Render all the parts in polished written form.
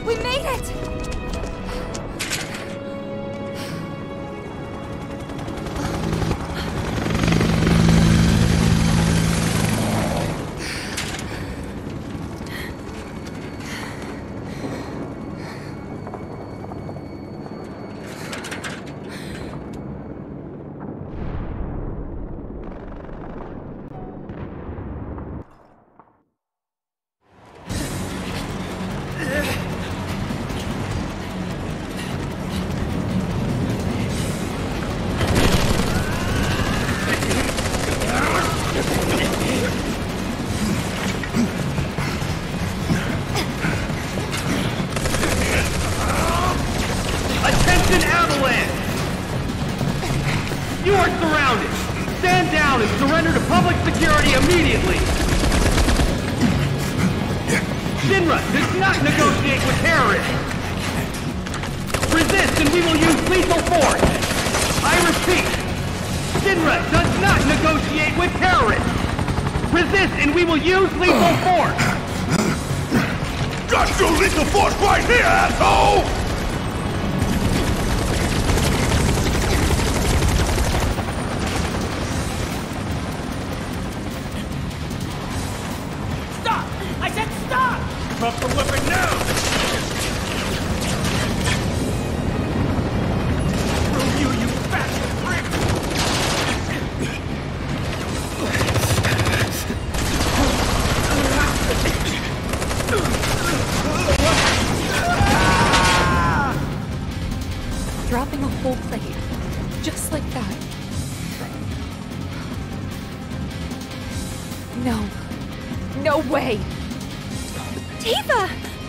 We made it! Dropping a whole plate. Just like that. No. No way! Tifa!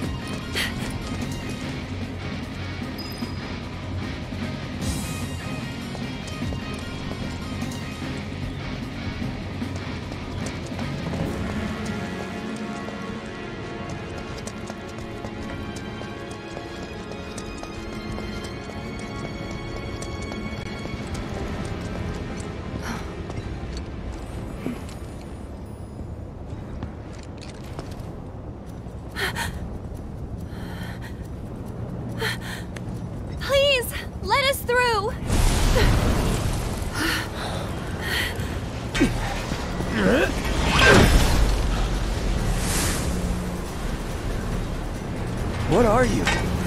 What are you?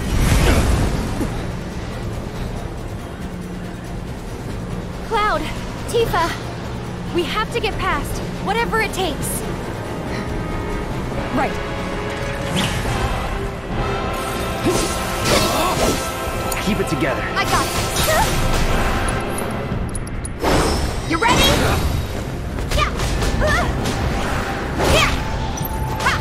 Cloud! Tifa! We have to get past, whatever it takes. Right. Keep it together. I got it. You ready? Yeah! Yeah! Ha!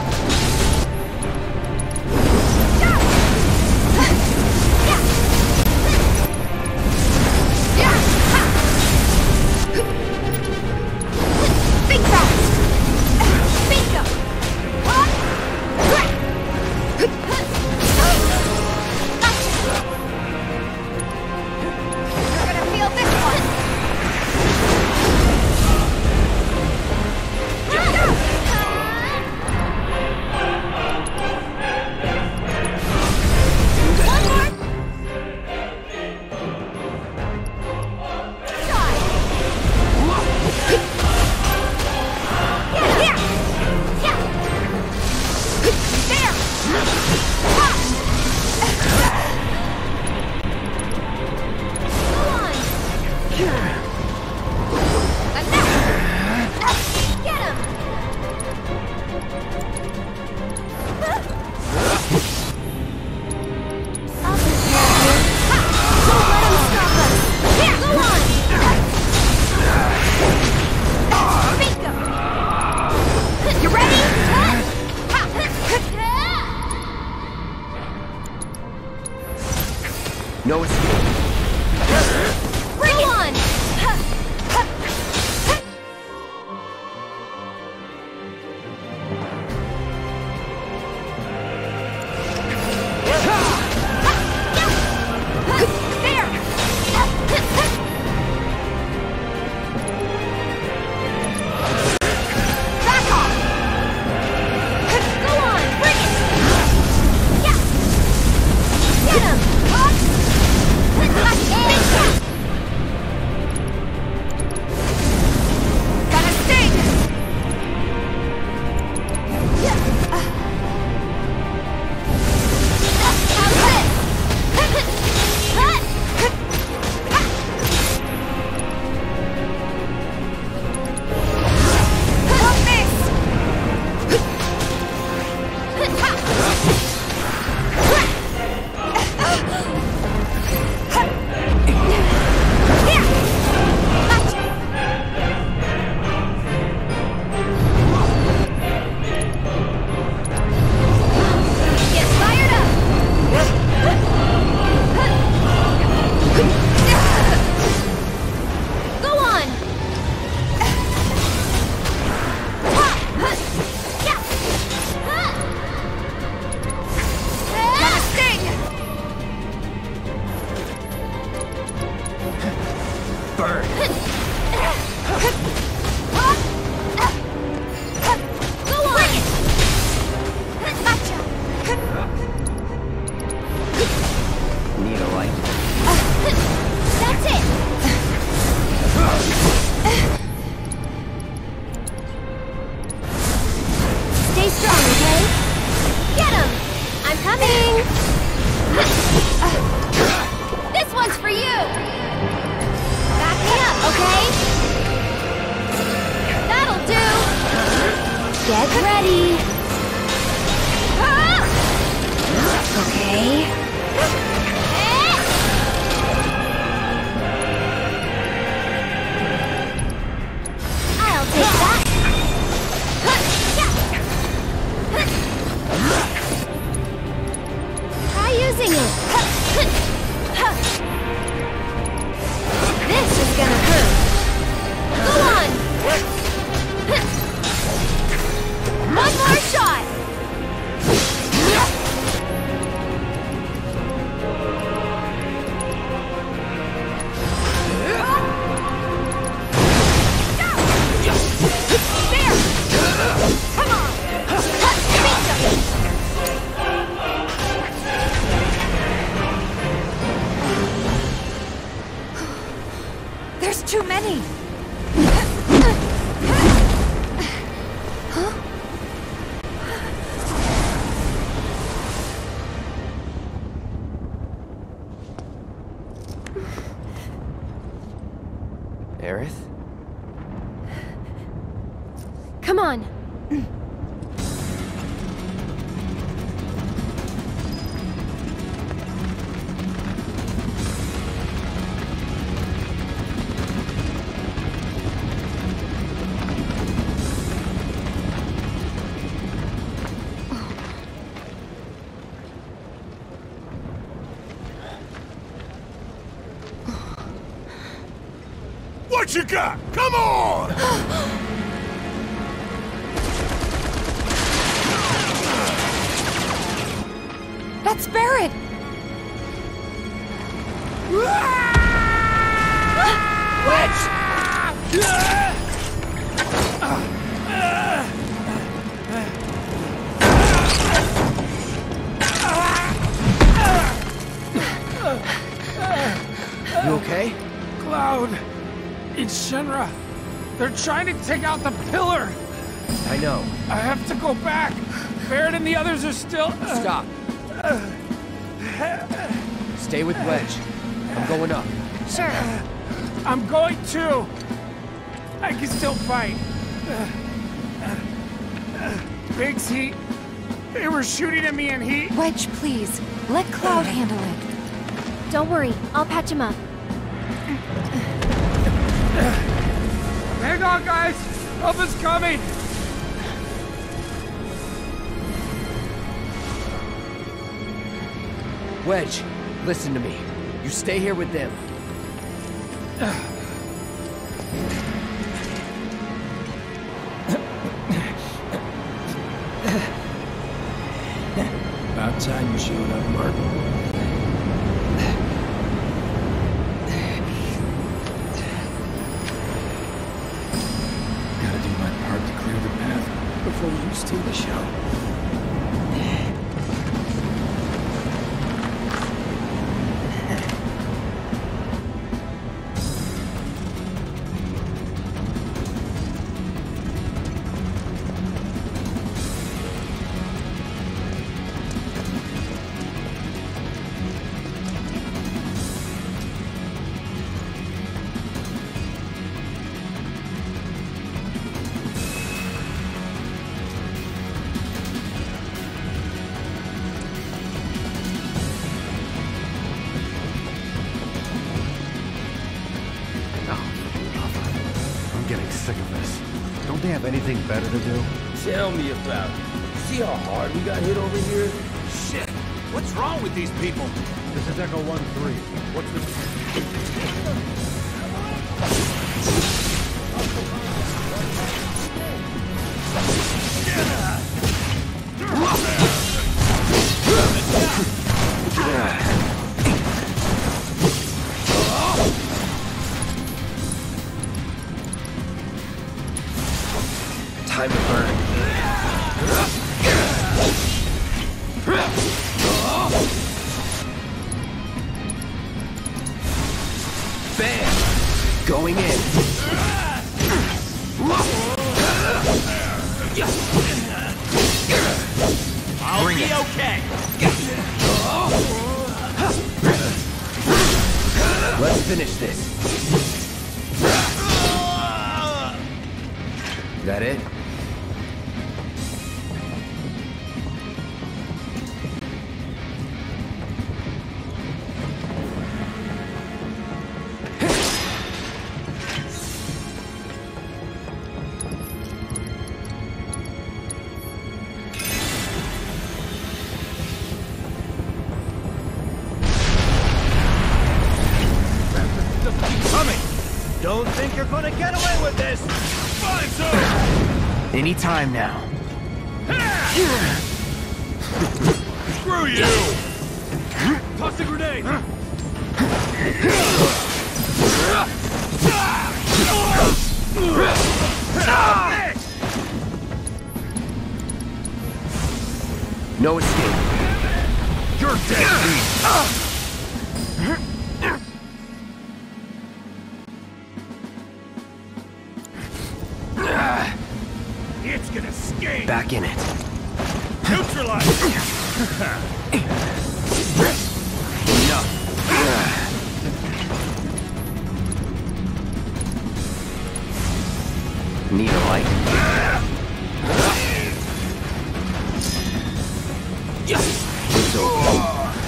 No escape. Bring on! burn. Go on! Gotcha! Need a light? That's it! Stay strong, okay? Get him! I'm coming! This one's for you! Back me up, okay? That'll do! Get ready! Okay. I'll take that! Try using it! This is gonna hurt! Go on! One more shot! There! Come on! There's too many! Huh? Aerith? Come on! What you got? Come on! That's Barrett! You okay? Cloud! It's Shinra! They're trying to take out the pillar! I know. I have to go back! Barrett and the others are still... Stop. Stay with Wedge. I'm going up. Sure. I'm going too! I can still fight. Biggs, they were shooting at me and he... Wedge, please. Let Cloud handle it. Don't worry, I'll patch him up. Hang on, guys! Help is coming! Wedge, listen to me. You stay here with them. About time you showed up, Martin. Gotta do my part to clear the path before you steal the show. Sick of this. Don't they have anything better to do? Tell me about it. See how hard we got hit over here? Shit! What's wrong with these people? This is Echo 1-3. What's Going in. I'll be okay. Let's finish this. That it? Don't think you're gonna get away with this! Fine, sir! Any time now. Screw you! Toss the grenade! No escape. You're dead! It's gonna escape! Back in it. Neutralize! Enough. Need a light? It's over.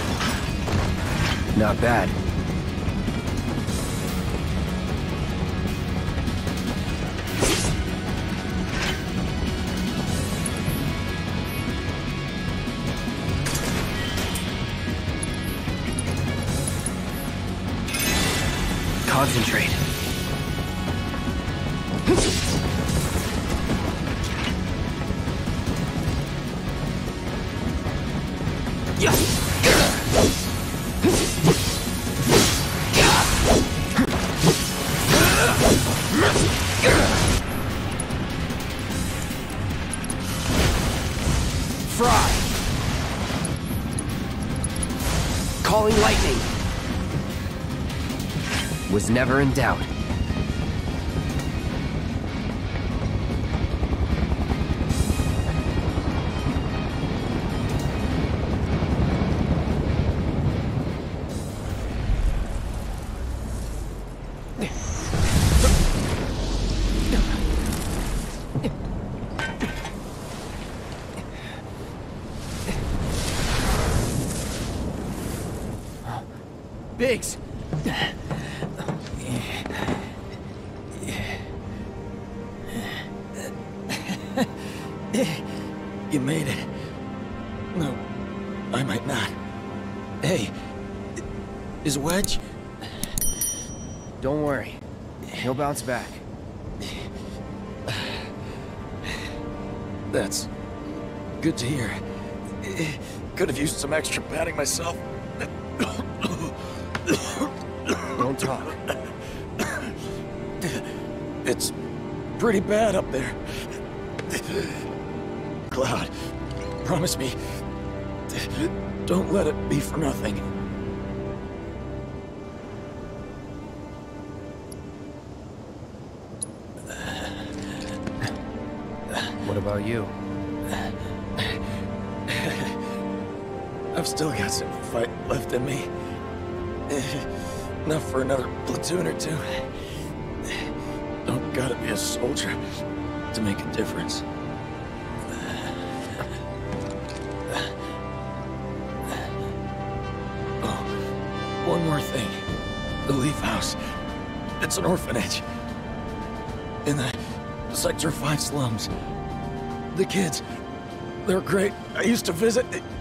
Not bad. Concentrate. Fry. Calling lightning. Was never in doubt. Biggs! You made it. No, I might not. Hey, is Wedge? Don't worry. He'll bounce back. That's good to hear. Could have used some extra padding myself. Don't talk. It's pretty bad up there. Cloud, promise me, don't let it be for nothing. What about you? I've still got some fight left in me. Enough for another platoon or two. Don't gotta be a soldier to make a difference. Oh, one more thing. The Leaf House. It's an orphanage. In the Sector 5 slums. The kids, they're great. I used to visit.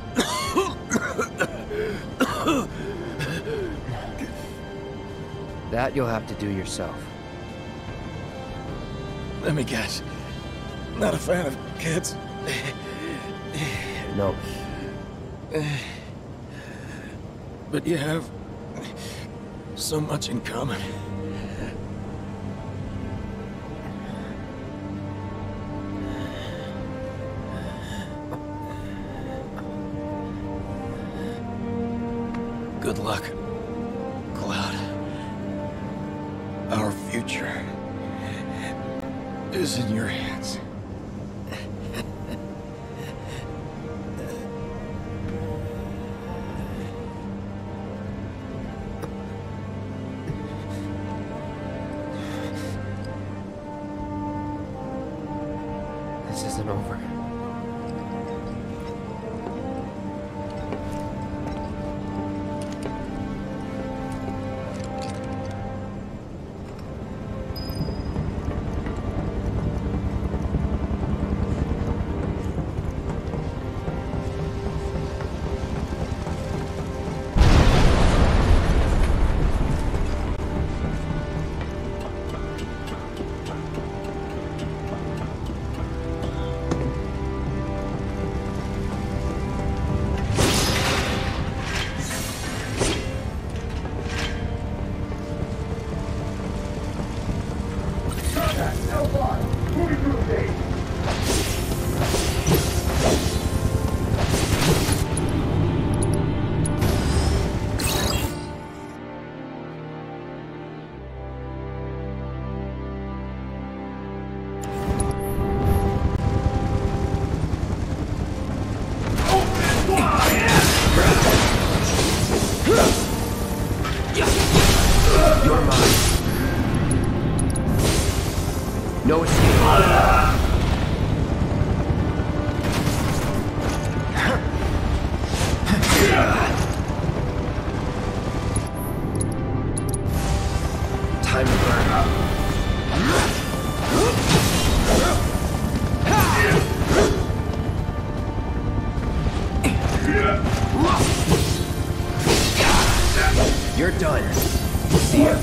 That you'll have to do yourself. Let me guess. Not a fan of kids. No. But you have so much in common. Good luck, Cloud. Our future. is in your hands. This isn't over. You're mine. No escape. Time to burn up. You're done. See ya.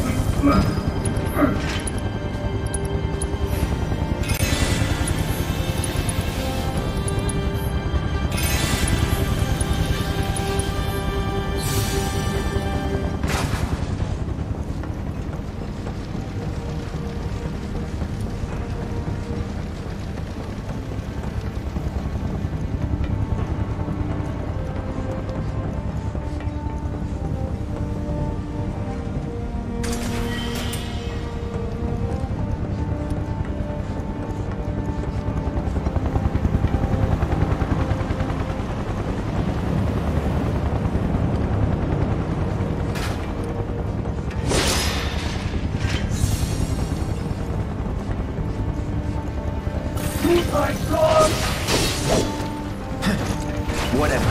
Whatever.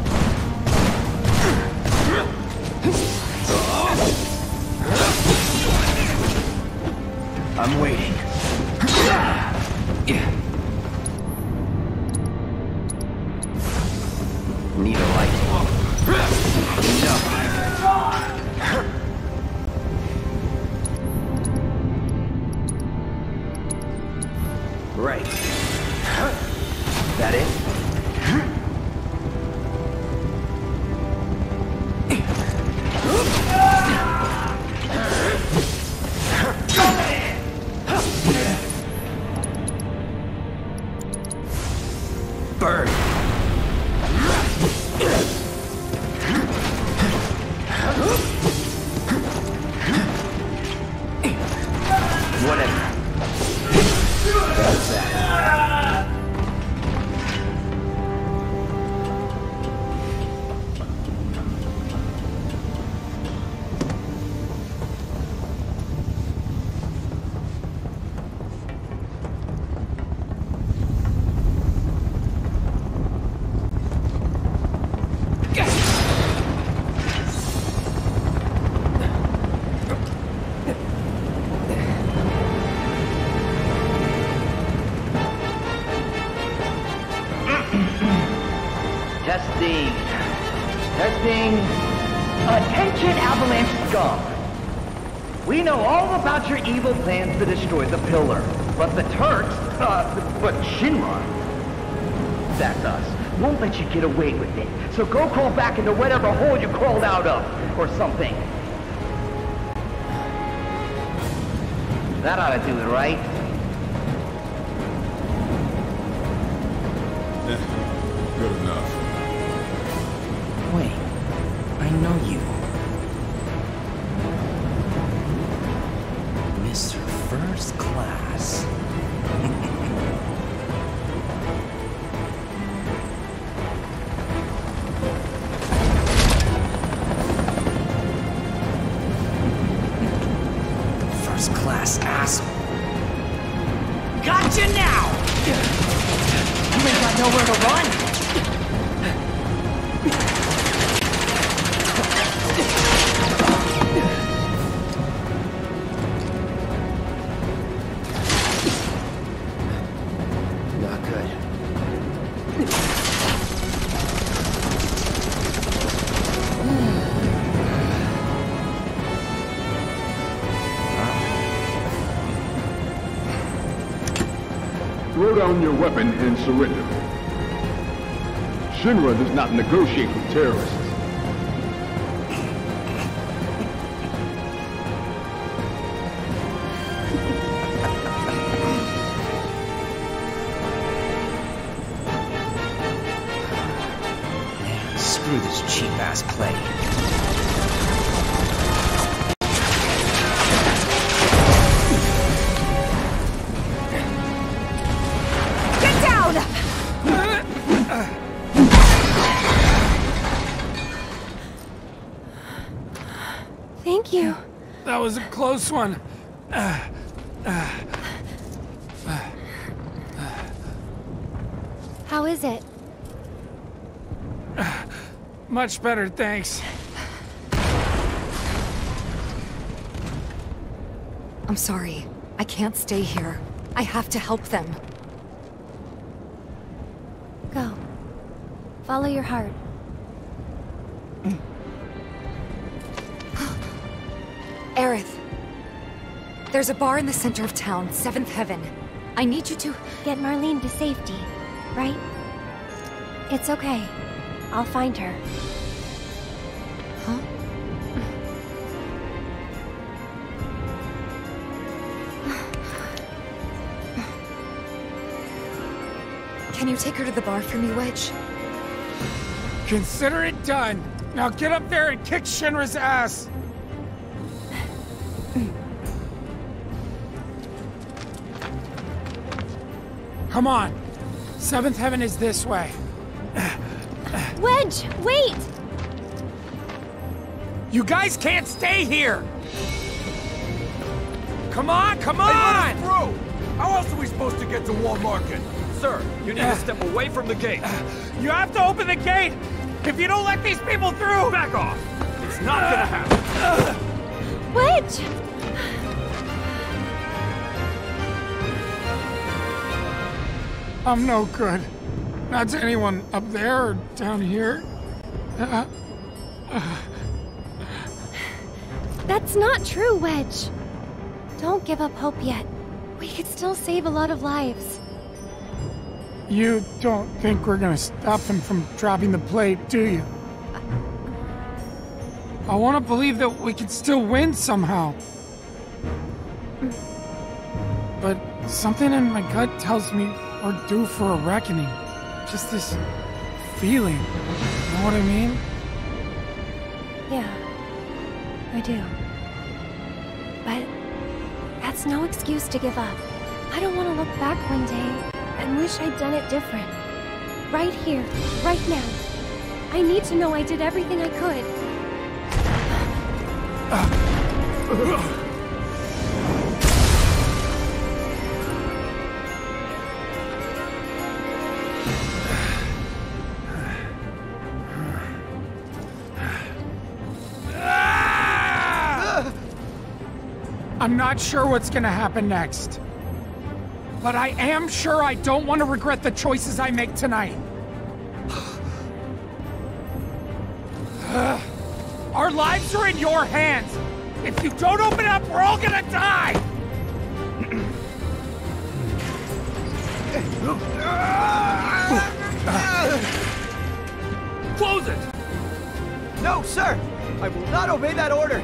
I'm waiting. Need a light. No. Right. That it? Burn. Whatever. That's that. Testing. Testing. Attention, Avalanche scum. We know all about your evil plans to destroy the pillar. But the Turks, but Shinra, that's us, won't let you get away with it. So go crawl back into whatever hole you crawled out of, or something. That ought to do it, right? Yeah, good enough. Wait, I know you. Mr. First Class. last asshole. Gotcha now! You ain't got nowhere to run! Not good. Throw down your weapon and surrender. Shinra does not negotiate with terrorists. Screw this cheap-ass play. Thank you. That was a close one. How is it? Much better, thanks. I'm sorry. I can't stay here. I have to help them. Go. Follow your heart. Aerith. There's a bar in the center of town, 7th Heaven. I need you to... Get Marlene to safety, right? It's okay. I'll find her. Huh? Can you take her to the bar for me, Wedge? Consider it done. Now get up there and kick Shinra's ass. Come on. 7th Heaven is this way. Wedge, wait! You guys can't stay here! Come on, come on! Hey, let us through! How else are we supposed to get to Wall Market? Sir, you need to step away from the gate. You have to open the gate! If you don't let these people through! Back off! It's not gonna happen! Wedge! I'm no good. Not to anyone up there or down here. That's not true, Wedge. Don't give up hope yet. We could still save a lot of lives. You don't think we're gonna stop them from dropping the plate, do you? I want to believe that we could still win somehow. But something in my gut tells me we're due for a reckoning. Just this feeling. You know what I mean? Yeah, I do. But that's no excuse to give up. I don't want to look back one day and wish I'd done it different. Right here, right now. I need to know I did everything I could. I'm not sure what's gonna happen next. But I am sure I don't want to regret the choices I make tonight. Our lives are in your hands. If you don't open up, we're all gonna die! Close it! No, sir! I will not obey that order!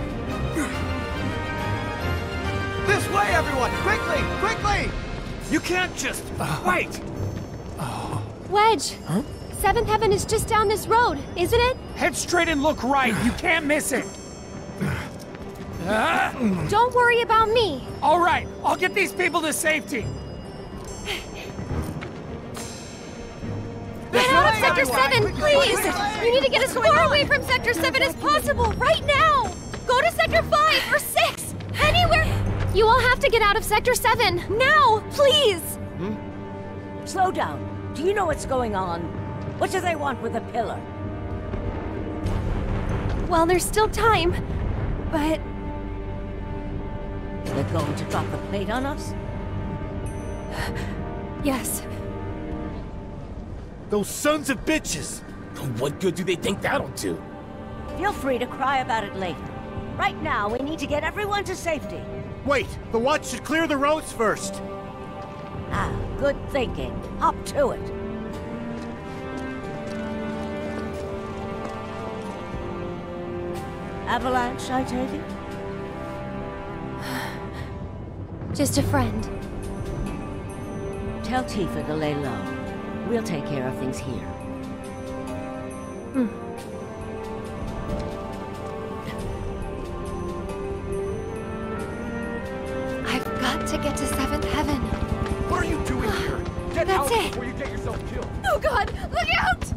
This way, everyone! Quickly! Quickly! You can't just... wait! Wedge! Huh? 7th Heaven is just down this road, isn't it? Head straight and look right. You can't miss it. Don't worry about me. All right, I'll get these people to safety. Get out of Sector 7, please! You need to get as far away from Sector 7 as possible, right now! Go to Sector 5 or 6! Anywhere! You all have to get out of Sector 7! Now! Please! Slow down. Do you know what's going on? What do they want with the pillar? Well, there's still time, but... They're going to drop the plate on us? Yes. Those sons of bitches! What good do they think that'll do? Feel free to cry about it later. Right now, we need to get everyone to safety. Wait, the watch should clear the roads first. Ah, good thinking. Hop to it. Avalanche, I take it? Just a friend. Tell Tifa to lay low. We'll take care of things here. I've got to get to 7th Heaven. What are you doing here? Get That's out it. before you get yourself killed. Oh God! Look out!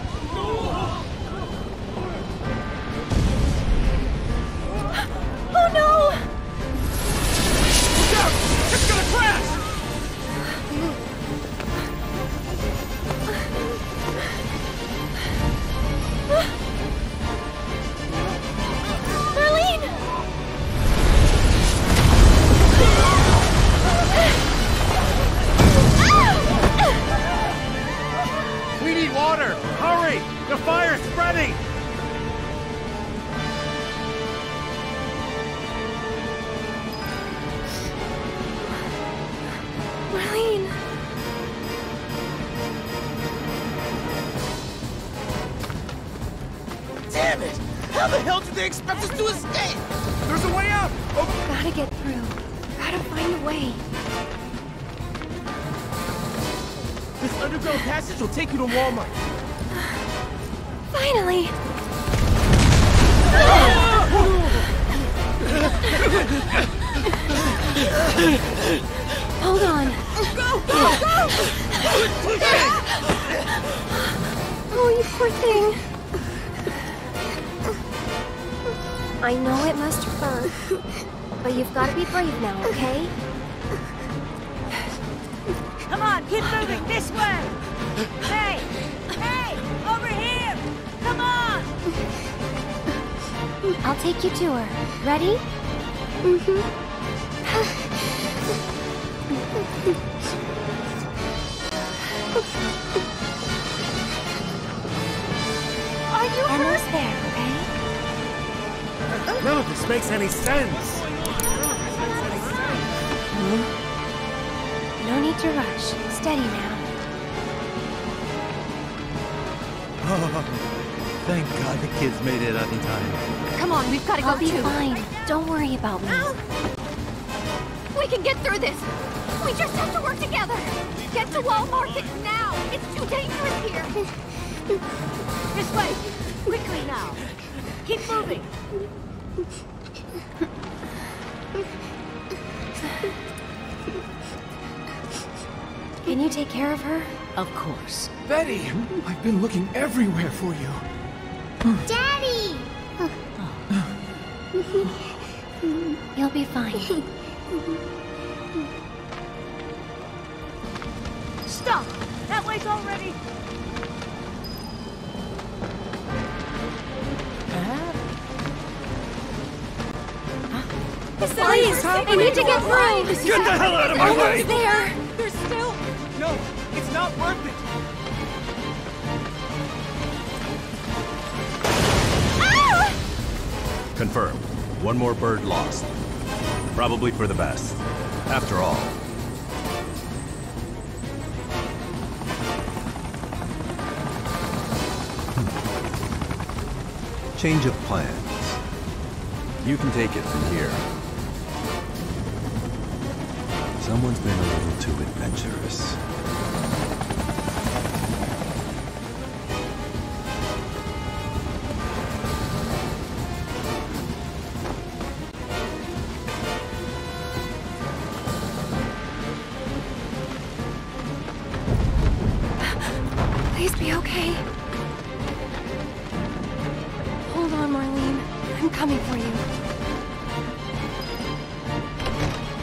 Oh no! Look out! It's gonna crash! Marlene! We need water! Hurry! The fire's spreading! Marlene! Damn it! How the hell did they expect us to escape? There's a way out! Oh, Gotta get through. Gotta find a way. This underground passage will take you to Walmart. Finally! Hold on. Go! Go! Go! Oh, you poor thing. I know it must hurt, but you've got to be brave now, okay? Come on, keep moving this way! Hey! Hey! Over here! Come on! I'll take you to her. Ready? Are you almost there, okay? none of this makes any sense! No need to rush. Steady now. Oh, thank God the kids made it on time. Come on, we've got to go I'll be too. fine. Don't worry about me. We can get through this. We just have to work together. Get to Walmart now. It's too dangerous here. This way! Quickly now! Keep moving! Can you take care of her? Of course. Betty! I've been looking everywhere for you. Daddy! You'll be fine. Stop! That way's already... Please! I need to get through! Get the hell out of my way! Almost there! There's still... No, it's not worth it! Confirmed. One more bird lost. Probably for the best. After all. Change of plans. You can take it from here. Someone's been a little too adventurous. Please be okay. Hold on, Marlene. I'm coming for you.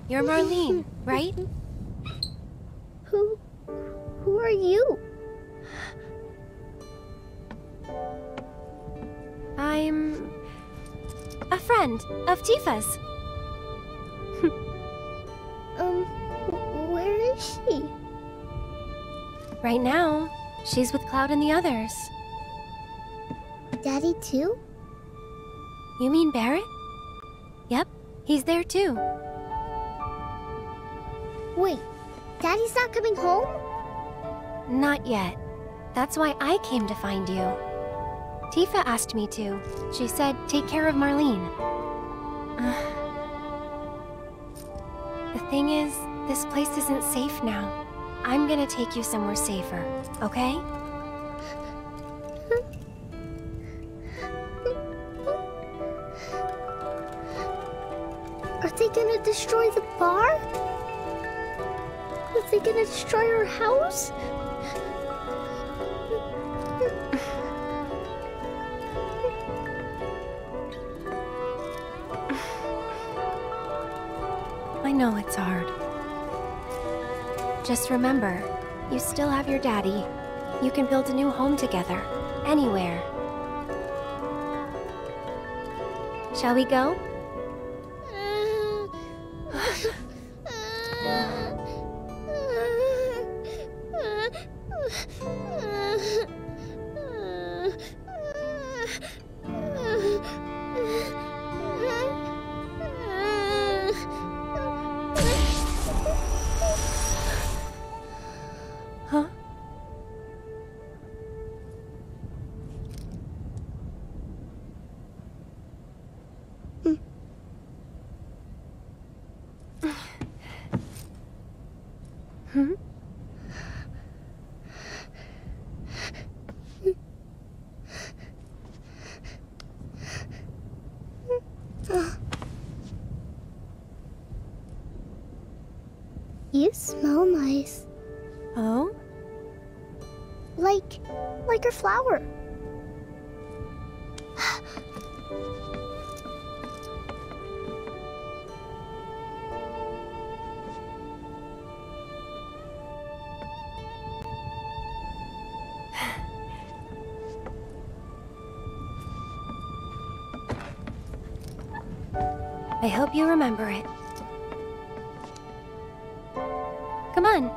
You're Marlene, right? Who are you? I'm a friend of Tifa's. Where is she? Right now, she's with Cloud and the others. Daddy too? You mean Barrett? Yep, he's there too. Wait, Daddy's not coming home? Not yet. That's why I came to find you. Tifa asked me to. She said, take care of Marlene. The thing is, this place isn't safe now. I'm gonna take you somewhere safer, okay? Are they gonna destroy the bar? Are they gonna destroy our house? I know it's hard. Just remember, you still have your daddy. You can build a new home together, anywhere. Shall we go? Huh? Hmm? You smell nice. Oh? Like a flower. I hope you remember it. Come on.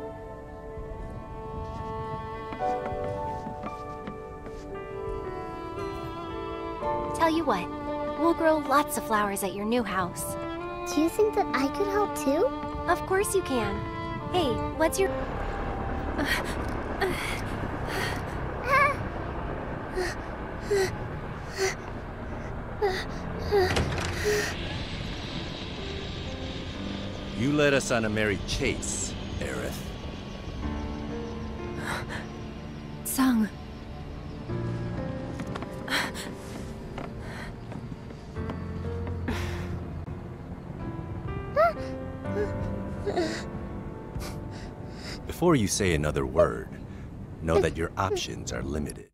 Tell you what, we'll grow lots of flowers at your new house. Do you think that I could help too? Of course you can. Hey, what's your... You led us on a merry chase, Aerith. Sung. Before you say another word, know that your options are limited.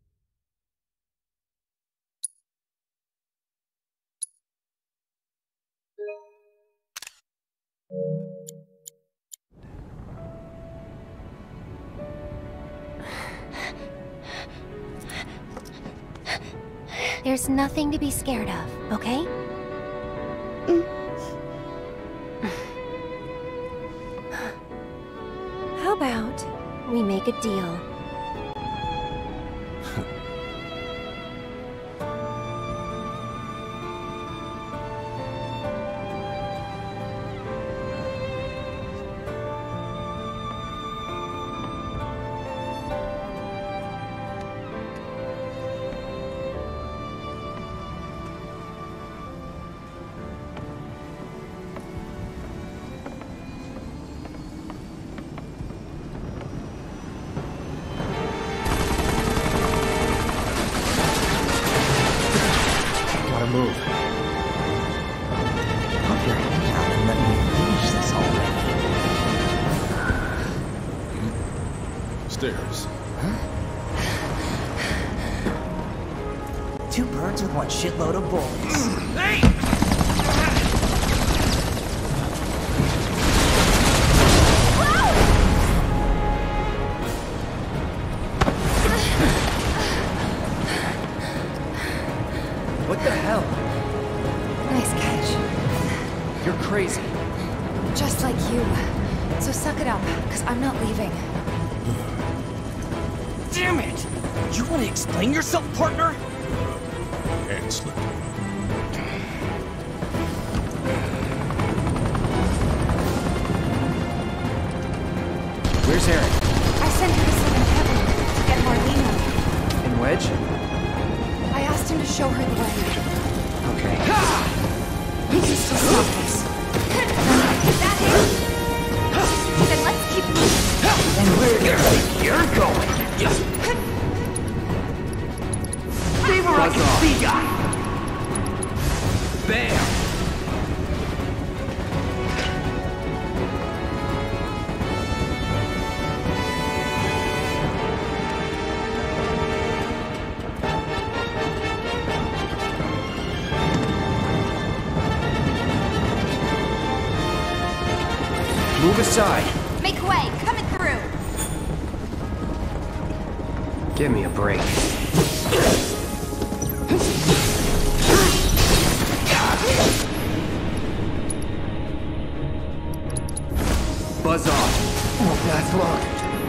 There's nothing to be scared of, okay? How about we make a deal? Move. Put your hand down and let me finish this already. Stairs. Huh? Two birds with one shitload of bullets. Hey! What the hell? Nice catch. You're crazy. Just like you. So suck it up, because I'm not leaving. Damn it! You want to explain yourself, partner? Hand slip. Where's Erin? I sent her to 7 Heaven to get Marlena. And Wedge? I asked him to show her the way. Okay. He can still stop this. Is that it? Then let's keep moving. And where do you think you're going? See where I can see ya! Bam! Move aside. Make way, coming through. Give me a break. Buzz off. Oh, that's long.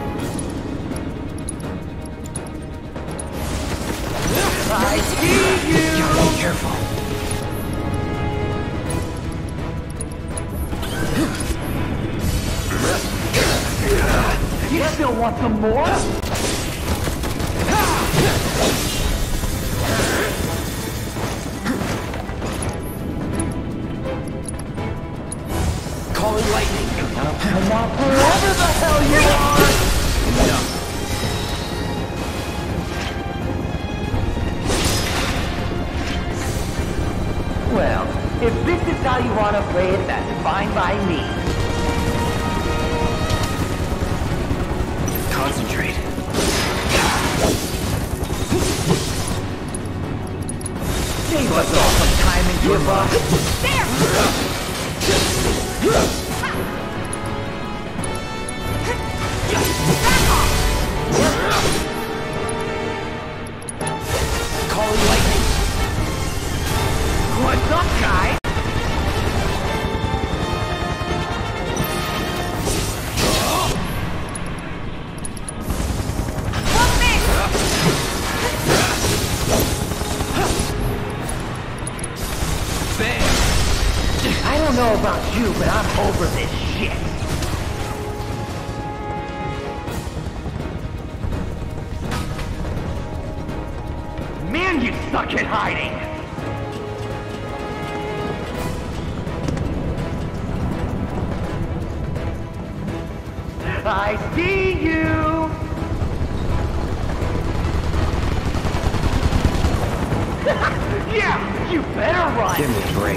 I see you! Be careful. You still want some more? Calling lightning. Come on, wherever the hell you are! No. Well, if this is how you want to play it, that's fine by me. Concentrate. Save us all some time and give up. There! Calling lightning. What's up, guy? I don't know about you, but I'm over this shit. Man, you suck at hiding. I see you. Yeah, you better run. Give me a break.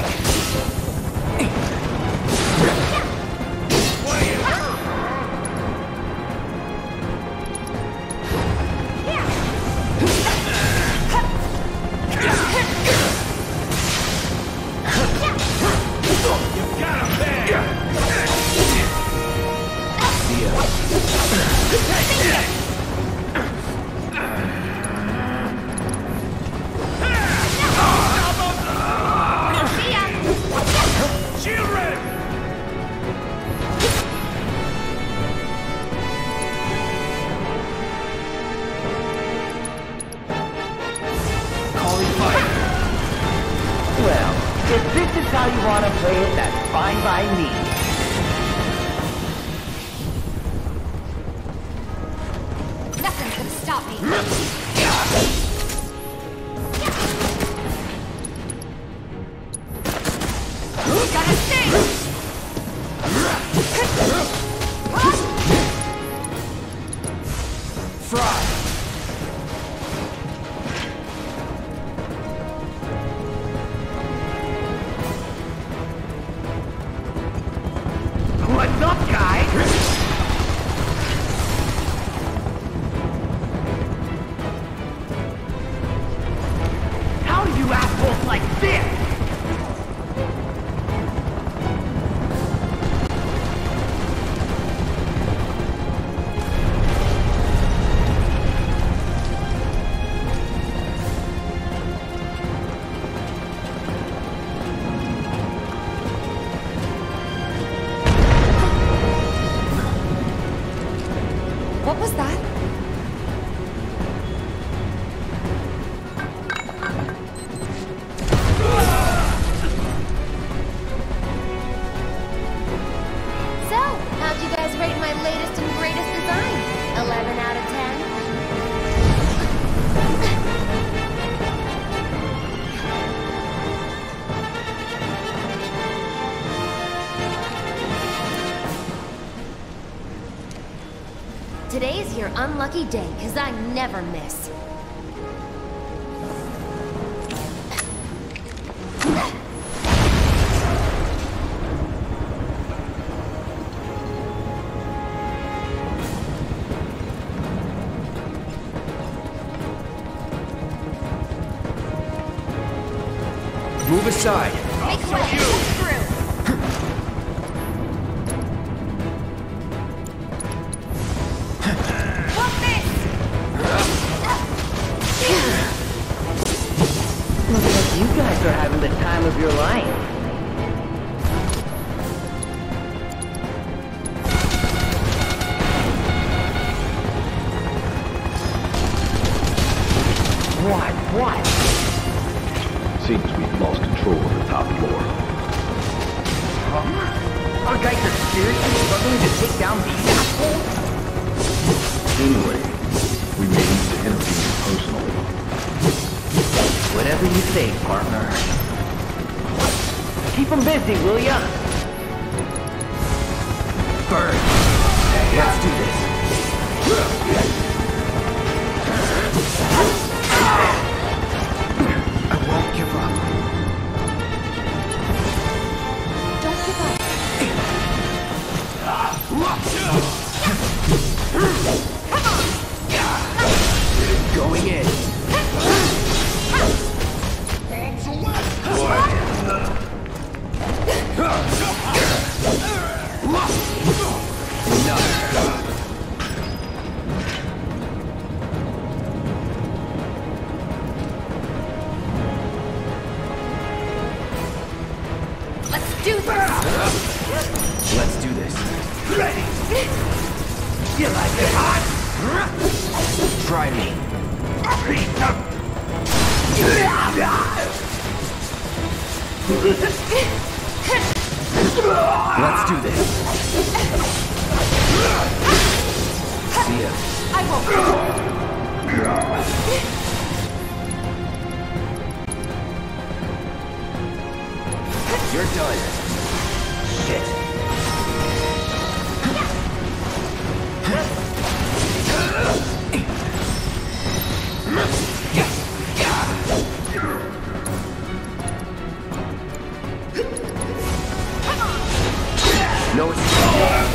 Well, if this is how you want to play it, that's fine by me. Nothing's gonna stop me. Gotta sting! Fry. What's up, guy? How do you assholes like this? It's your unlucky day, because I never miss. Move aside. Make way! Through! What's this? Looks like you guys are having the time of your life. What? Seems we've lost control of the top floor. Our guys are seriously struggling to take down these assholes? Anyway, we may need to intervene personally. Whatever you say, partner. Keep them busy, will ya? Bird. Let's do this. I won't give up. Don't give up. Going in. Let's do this! Let's do this. Ready! You like it hot? Try me. Let's do this. See ya. I won't. You're done. Shit. No escape.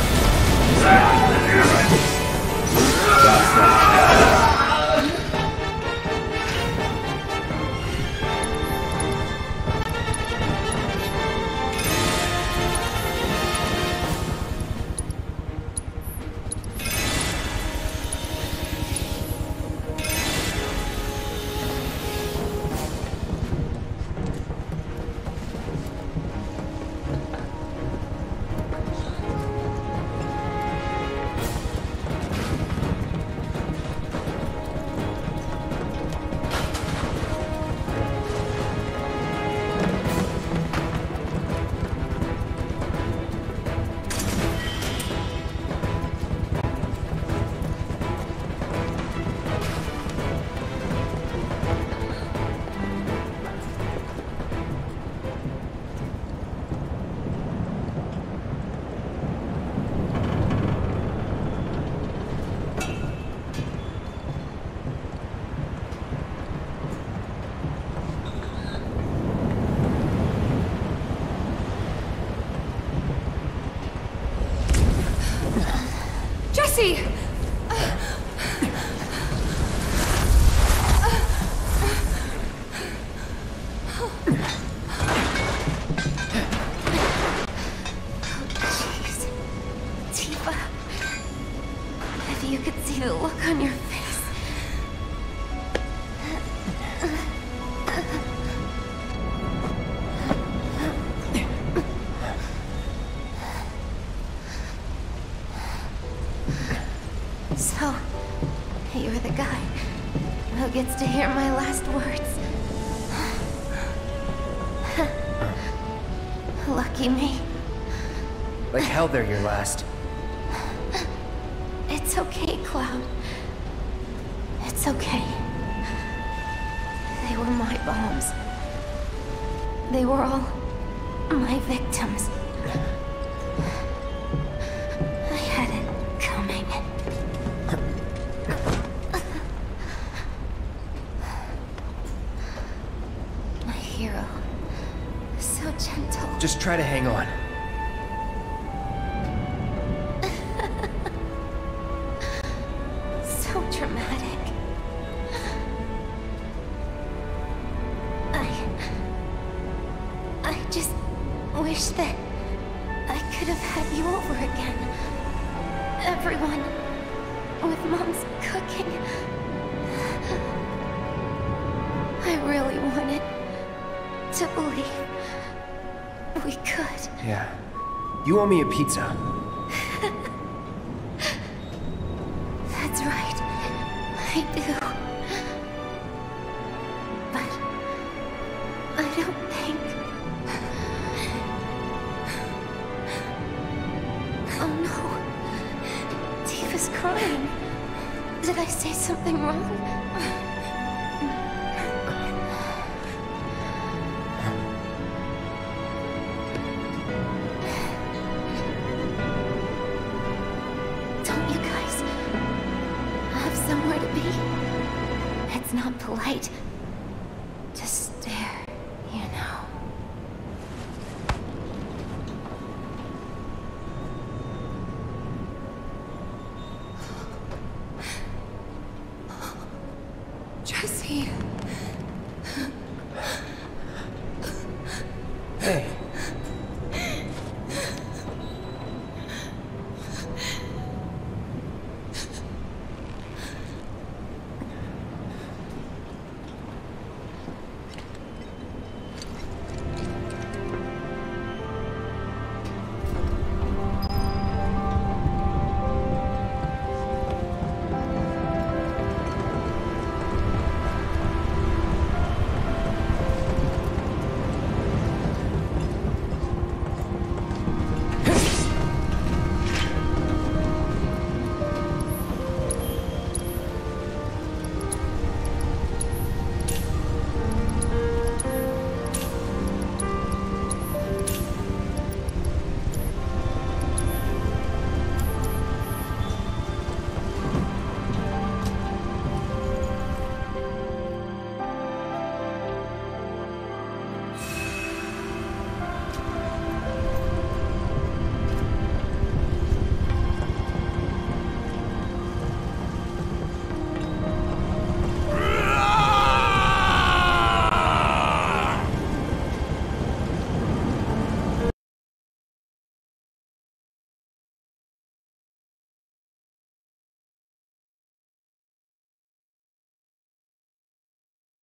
Jesse! Jeez. Tifa. If you could see the look on your face. So, you're the guy who gets to hear my last words. Lucky me. Like hell they're your last. It's okay, Cloud. It's okay. They were my bombs. They were all my victims. I had it coming. hero. So gentle. Just try to hang on. So dramatic. I just wish that I could have had you over again. Everyone with Mom's cooking. I really wanted to believe we could. Yeah. You owe me a pizza. That's right. I do. But I don't think... Oh no. Tifa's crying. Did I say something wrong? Don't you guys have somewhere to be? It's not polite to stare, you know. Jesse. Hey.